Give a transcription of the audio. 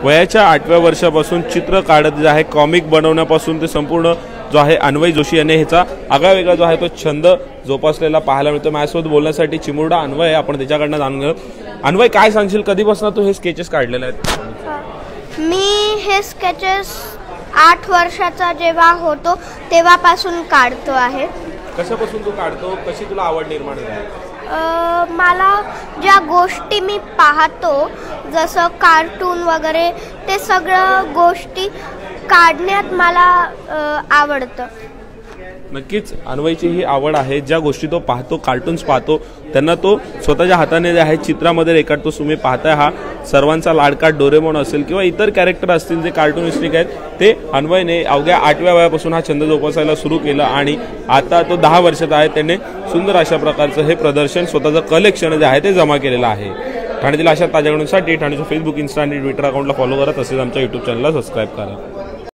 वयाच्या 8व्या वर्षापासून चित्र काढत जे आहे कॉमिक बनवण्यापासून ते संपूर्ण जो आहे अन्वय जोशी यांनी ह्याचा आगळावेगळा जो आहे तो छंद जोपासलेला पाहायला मिळतो। माझ्यासोबत बोलण्यासाठी चिमुरडा अन्वय आहे, आपण त्याच्याकडनं जाणून घेऊ। अन्वय, काय सांगशील, कधीपासून तू हे स्केचेस काढलेले आहेत? मी हे स्केचेस 8 वर्षाचा जेव्हा होतो तेव्हापासून काढतो आहे। कशापासून तू काढतो, कशी तुला आवड निर्माण झाली? मला ज्या गोष्टी मी पाहतो जसं कार्टून वगैरे ते सगळं गोष्टी काढण्यात मला आवडतं। नक्कीच अन्वयची ही आवड आहे, ज्या गोष्टी तो पाहतो, कार्टून्स पाहतो, त्यांना तो स्वतःच्या हाताने जे आहे चित्रामध्ये रेखाटतो। तुम्ही पाहताय हा सर्वांचा लाडका डोरेमॉन असेल किंवा इतर कॅरेक्टर असतील जे कार्टूनिस्टिक आहेत, ते अन्वयने अवघ्या 8व्या वयापासून हा छंद जोपासायला सुरू केला आणि आता तो 10 वर्षाचा आहे। त्याने सुंदर अशा प्रकारचं हे प्रदर्शन, स्वतःचं कलेक्शन जे आहे ते जमा केलेलं आहे। ठाण्यातील अशा ताज्या घडामोडींसाठी ठाण्याच्या फेसबुक, इन्स्टा आणि ट्विटर अकाउंटला फॉलो करा, तसेच आमच्या यूट्यूब चॅनलला सबस्क्राईब करा।